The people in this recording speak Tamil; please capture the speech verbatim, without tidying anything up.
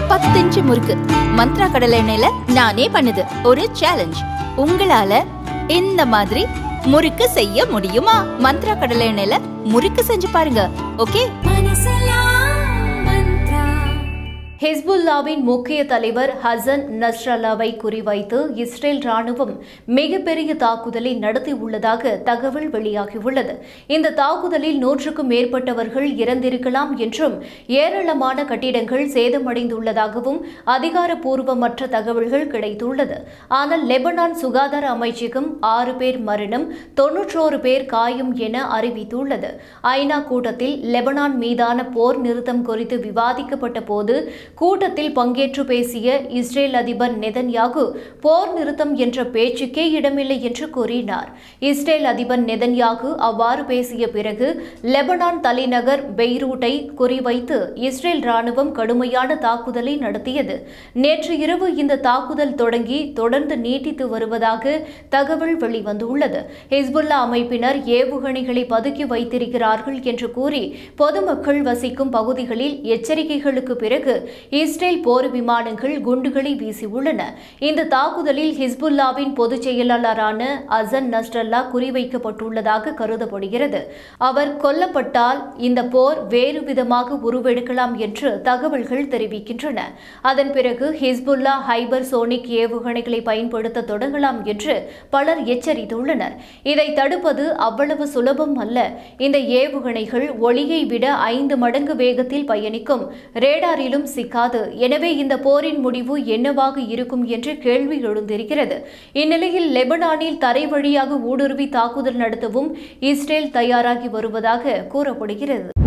பத்து இன்ச்சு முறுக்கு மந்த்ரா கடலை எண்ணெயில நானே பண்ணுது ஒரு சேலஞ்ச். உங்களால இந்த மாதிரி முறுக்கு செய்ய முடியுமா? மந்த்ரா கடலை எண்ணெயில முறுக்கு செஞ்சு பாருங்க. ஓகே. ஹெஸ்புல்லாவின் முக்கிய தலைவர் ஹசன் நஸ்ரல்லாவை குறிவைத்து இஸ்ரேல் ராணுவம் மிகப்பெரிய தாக்குதலை நடத்தியுள்ளதாக தகவல் வெளியாகியுள்ளது. இந்த தாக்குதலில் நூற்றுக்கும் மேற்பட்டவர்கள் இறந்திருக்கலாம் என்றும் ஏராளமான கட்டிடங்கள் சேதமடைந்துள்ளதாகவும் அதிகாரப்பூர்வமற்ற தகவல்கள் கிடைத்துள்ளது. ஆனால் லெபனான் சுகாதார அமைச்சகம் ஆறு பேர் மரணம், தொன்னூற்றோரு பேர் காயம் என அறிவித்துள்ளது. ஐநா கூட்டத்தில் லெபனான் மீதான போர் நிறுத்தம் குறித்து விவாதிக்கப்பட்ட போது கூட்டத்தில் பங்கேற்று பேசிய இஸ்ரேல் அதிபர் நெதன்யாகு போர் நிறுத்தம் என்ற பேச்சுக்கே இடமில்லை என்று கூறினார். இஸ்ரேல் அதிபர் நெதன்யாகு அவ்வாறு பேசிய பிறகு லெபனான் தலைநகர் பெய்ரூட்டை குறிவைத்து இஸ்ரேல் ராணுவம் கடுமையான தாக்குதலை நடத்தியது. நேற்று இரவு இந்த தாக்குதல் தொடங்கி தொடர்ந்து நீட்டித்து வருவதாக தகவல் வெளிவந்துள்ளது. ஹெஸ்புல்லா அமைப்பினர் ஏவுகணைகளை பதுக்கி வைத்திருக்கிறார்கள் என்று கூறி பொதுமக்கள் வசிக்கும் பகுதிகளில் எச்சரிக்கைகளுக்கு பிறகு இஸ்ரேல் போர் விமானங்கள் குண்டுகளை வீசியுள்ளன. இந்த தாக்குதலில் ஹிஸ்புல்லாவின் பொதுச் செயலாளரான ஹசன் நஸ்ரல்லா குறிவைக்கப்பட்டுள்ளதாக கருதப்படுகிறது. அவர் கொல்லப்பட்டால் இந்த போர் வேறு விதமாக உருவெடுக்கலாம் என்று தகவல்கள் தெரிவிக்கின்றன. அதன் பிறகு ஹிஸ்புல்லா ஹைபர்சோனிக் ஏவுகணைகளை பயன்படுத்த தொடங்கலாம் என்று பலர் எச்சரித்துள்ளனர். இதை தடுப்பது அவ்வளவு சுலபம் அல்ல. இந்த ஏவுகணைகள் ஒளியை விட ஐந்து மடங்கு வேகத்தில் பயணிக்கும், ரேடாரிலும் சிக்காது. எனவே இந்த போரின் முடிவு என்னவாக இருக்கும் என்று கேள்வி எழுந்திருக்கிறது. இந்நிலையில் லெபனானில் தரை வழியாக ஊடுருவி தாக்குதல் நடத்தவும் இஸ்ரேல் தயாராகி வருவதாக கூறப்படுகிறது.